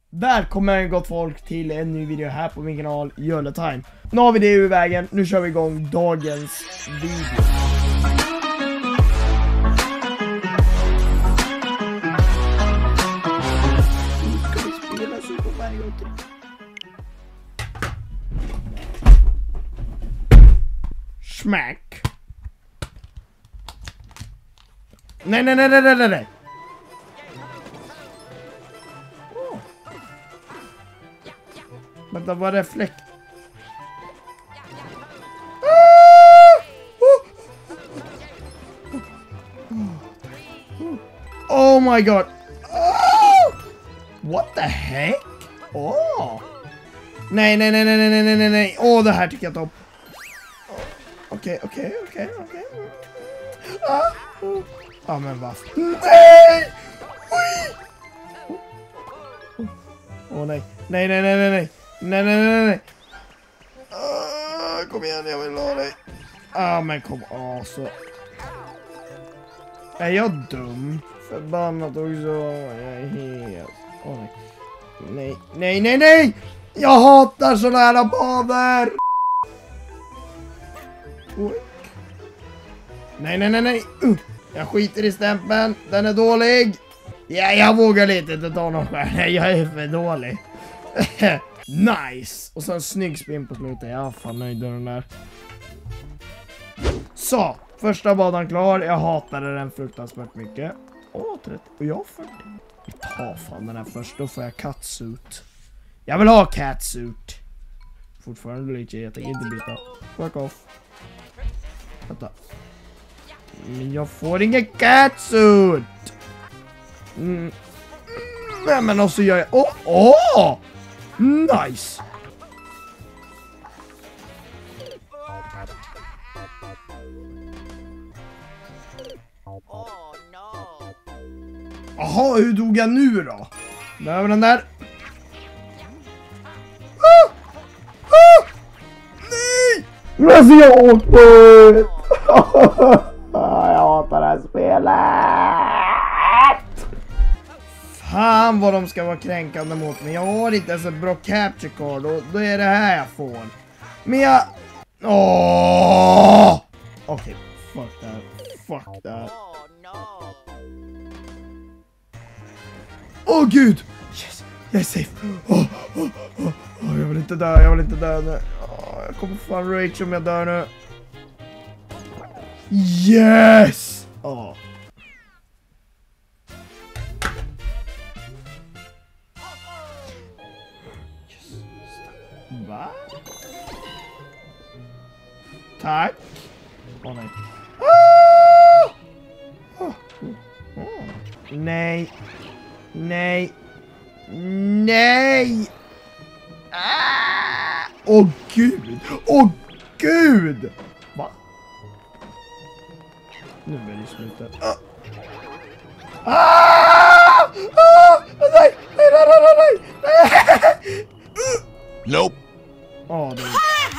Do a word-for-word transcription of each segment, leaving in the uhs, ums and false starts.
Välkommen gott folk till en ny video här på min kanal YOLO Time. Nu har vi det ur vägen, nu kör vi igång dagens video. Ska vi spela Super Mario tre? Smack. Nej, nej, nej, nej, nej, nej. Vänta, vad är det fläck? Oh my god. Oh! What the heck? Oh. Nej, nej, nej, nej, nej, nej, nej, nej. Åh, oh, det här tycker jag om. Okej, okej, okej, okej. Ja, men vad? Nej! Åh, oh, nej. Nej, nej, nej, nej, nej. Nej, nej, nej, nej. Uh, kom igen, jag vill ha dig. Ah, men kom. Ah, så. Är jag dum? Förbannat också. Jag är helt... Oh, nej. Nej, nej, nej, nej! Jag hatar sådana här banor! Oj. Nej, nej, nej, nej. Uh, jag skiter i stämpeln. Den är dålig. Ja, jag vågar lite inte ta någon stjärna. Jag är för dålig. Nice! Och så en snygg spin på slutet. Jag är fan nöjd med den där. Så, första banan klar. Jag hatade den fruktansvärt mycket. Åh, trettio. Och jag får det. Vi tar fan den här först. Då får jag catsuit. Jag vill ha catsuit. Fortfarande lite. Jag tänker inte byta. Fuck off. Vänta. Men jag får ingen catsuit. Mm. Nej, men också gör jag... Åh! Oh, oh! Nice! Jaha, hur dog jag nu då? Där var den där. Ah! Ah! Nej! Men så jag åkte ut! Jag hatar det här spelet! Fan vad de ska vara kränkande mot mig. Jag har inte ens ett bra capture card och då är det här jag får. Men jag... Åh! Okej, okay, fuck that. Fuck that. Åh oh, gud! Yes, jag är safe. Oh, oh, oh, oh, jag vill inte dö, jag vill inte dö nu. Oh, jag kommer fan rage om jag dör nu. Yes! Oh. Va? Tack. Åh oh, nej. Ah! Oh. Oh. Nej. Nej. Nej. Ah! Åh oh, gud. Åh oh, gud. Va? Nu blir det slutet. Ah! Ah! Ah! Nej. Nej, nej, nej, nej. Nej. Nope. Åh, det är...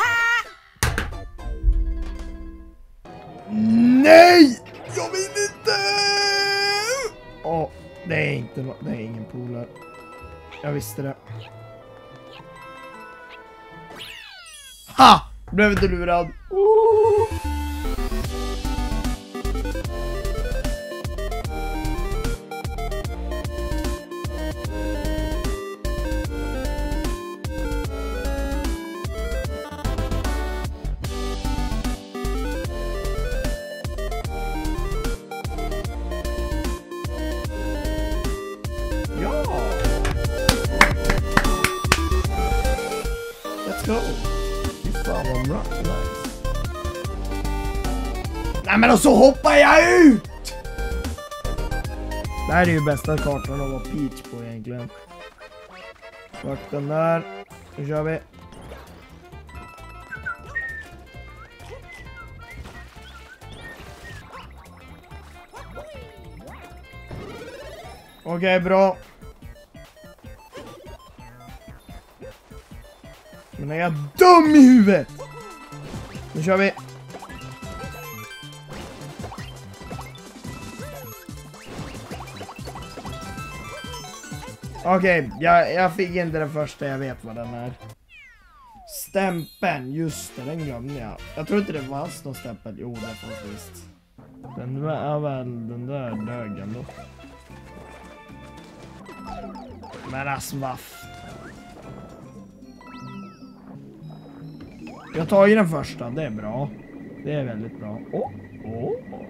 Nej! Jag vill inte! Åh, det är inte no det är ingen polare. Jag visste det. Ha! Blev inte lurad. Oh! Nej, men och så hoppar jag ut! Det här är ju bästa kartan att vara Peach på egentligen. Fuck den där. Nu kör vi. Okej, okay, bra. Men är jag dum i huvudet? Nu kör vi. Okej, okay, jag, jag fick inte den första, jag vet vad den är. Stämpeln, just det, den glömde jag. Jag tror inte det fanns någon stämpel. Jo, det fanns visst. Den är väl, den där dög ändå. Men alltså, vaff. Jag tar ju den första, det är bra. Det är väldigt bra. Åh, oh, åh. Oh.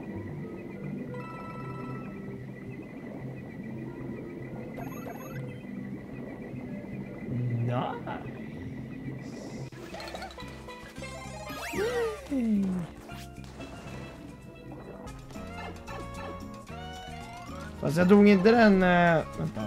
Nice. Yay. Fast jag drog inte den... Äh, vänta.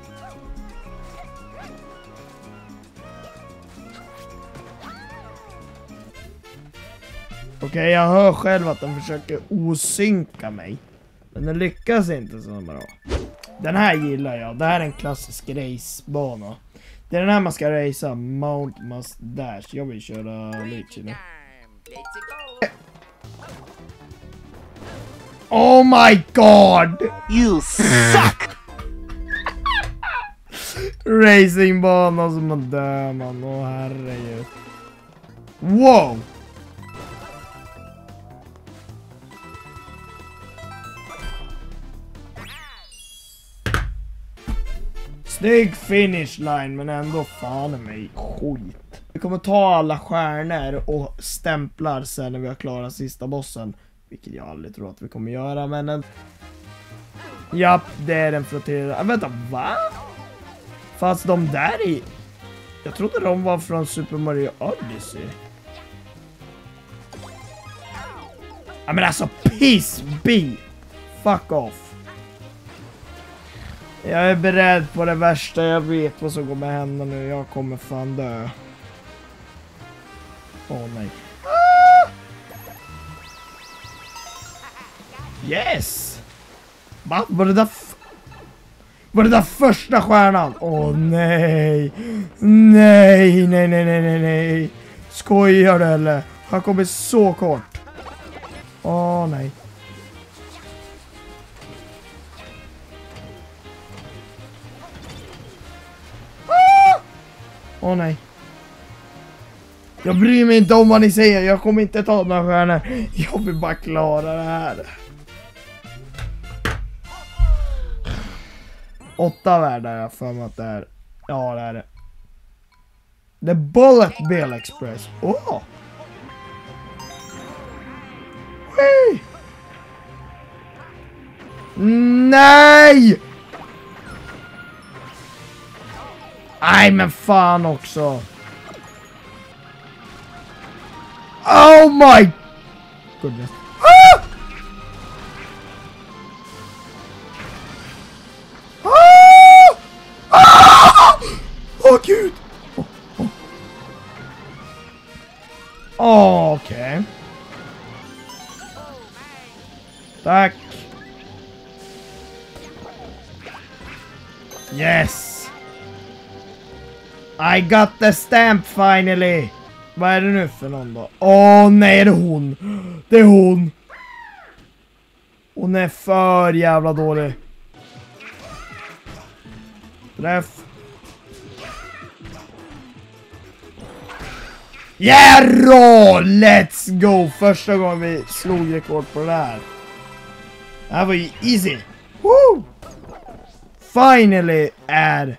Okej, okay, jag hör själv att den försöker osynka mig. Men den lyckas inte så bra. Den här gillar jag. Det här är en klassisk racebana. Det är den här man ska racea. Mount Must Dash. Jag vill köra Lychee nu. Oh my god! You suck! Racingbana som man dör, man. Åh herregud. Wow! Snygg finish line, men ändå fan är mig skit. Vi kommer ta alla stjärnor och stämplar sen när vi har klarat sista bossen. Vilket jag aldrig tror att vi kommer göra, men... En... Japp, det är den frotterade... Ah, vänta, va? Fast de där i... Jag trodde de var från Super Mario Odyssey. Ja, men alltså, piss be! Fuck off. Jag är beredd på det värsta, jag vet vad som kommer hända nu. Jag kommer fan dö. Åh oh, nej. Ah! Yes! Va? Var det där f Var det där första stjärnan? Åh oh, nej. Nej, nej, nej, nej, nej, nej. Skojar du eller? Han kommer så kort. Åh oh, nej. Åh oh, nej. Jag bryr mig inte om vad ni säger. Jag kommer inte ta några stjärnor. Jag vill bara klara det här. Åtta världar jag för mig att det är. Ja, det är det. The Bullet Bill Express. Åh! Oh. Hey. Nej! Nej, men fan också. Oh my goodness. Ah! Ah! Ah! Åh gud. Åh, oh, oh. oh, okej. Okay. Tack. Yes. I got the stamp finally. Vad är det nu för någon då? Åh oh, nej, det är hon. Det är hon. Hon är för jävla dålig. Träff. Yeah, let's go. Första gången vi slog rekord på det här. Det här var ju easy. Woo! Finally är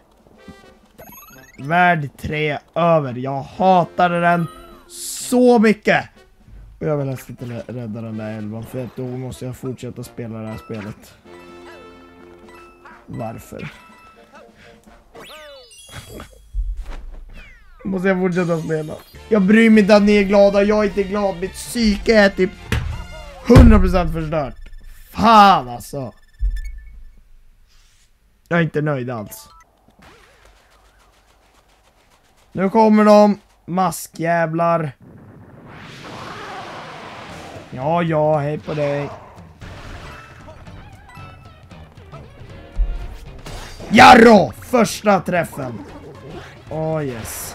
värld tre över. Jag hatade den så mycket. Och jag vill helst inte rädda den där elvan, för att då måste jag fortsätta spela det här spelet. Varför? Måste jag fortsätta spela? Jag bryr mig inte att ni är glada. Jag är inte glad. Mitt psyke är typ hundra procent förstört. Fan alltså. Jag är inte nöjd alls. Nu kommer de, maskjävlar. Ja, ja, hej på dig. Jarrå! Första träffen. Åh, oh, yes.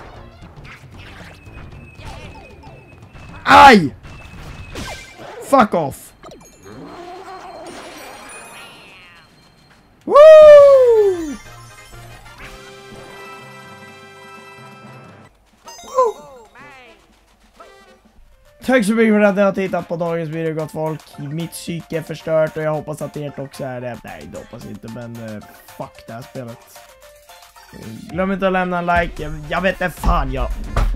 Aj! Fuck off. Woo! Tack så mycket för att ni har tittat på dagens video, gott folk. Mitt psyke är förstört och jag hoppas att ert också är det. Nej, det hoppas inte, men uh, fuck det här spelet. Glöm inte att lämna en like. Jag, jag vet inte fan, jag...